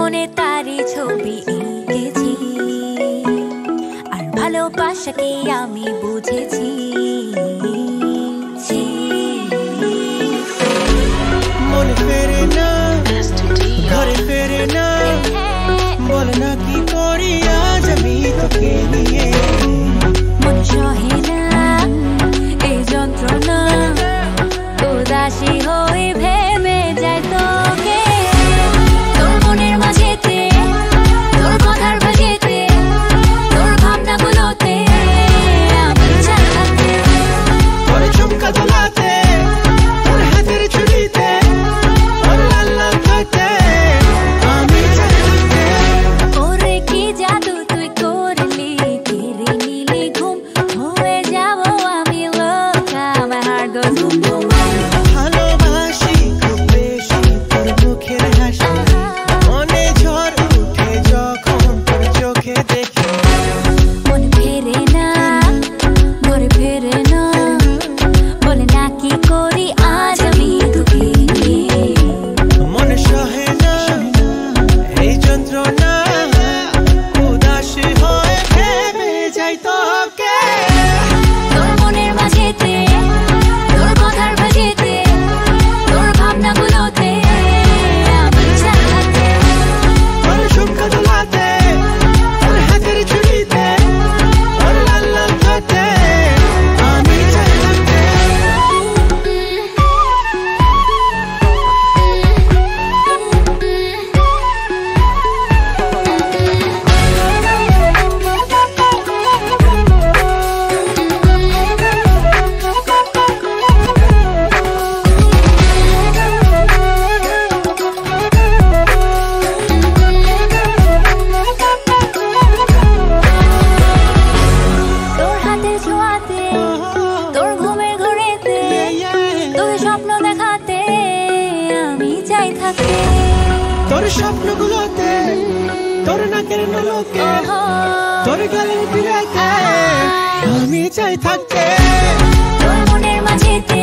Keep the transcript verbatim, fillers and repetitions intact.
মনে তারি ছবি এঁকেছি আর ভালোবাসাকে আমি বুঝেছি মনে ফেরে না ঘরে ফেরে না বল না কি করি আজ আমি তোকে নিয়ে মন সহে না এই যন্ত্রণা উদাসী হয়ে ভেবে যায় তোকে তোর মনের মাঝেতে তোর কথার বাজেতে তোর ভাবনাগুলোতে আমি চাই থাকতে তোর ঝুমকা দোলাতে তোর হাতের ছুরিতে তোর লাল লাল থাকতে আমি চাই থাকতে ওরে কি জাদু তুই করলি কেড়ে নিলি ঘুম হয়ে যাবো আমি লোকা my heart goes boom boom ভালোবাসি খুব বেশি তোর মুখের হাসি মনে ঝড় উঠে যখন তোর চোখে দেখি মন ফেরে না ঘরে ফেরে না বলে না কি করি আজ আমি তোকে নিয়ে মনে সহে না এই যন্ত্রণা উদাসী হয়ে ভেবে যাই তোকে তোর মনের মাঝেতে তোর কথার বাজেতে তোর ভাবনাগুলোতে আমি চাই থাকতে তোর ঝুমকা দোলাতে তোর হাতের ছুরিতে তোর লাল লাল থাকতে আমি চাই থাকতে তোর হাতের ছোঁয়াতে তোর ঘুমের ঘরেতে তোকে স্বপ্ন দেখাতে আমি চাই থাকতে তোর স্বপ্নগুলোতে তোর নাকের নলকে তোর গালের বিরাতে আমি চাই থাকতে তোর মনের মাঝেতে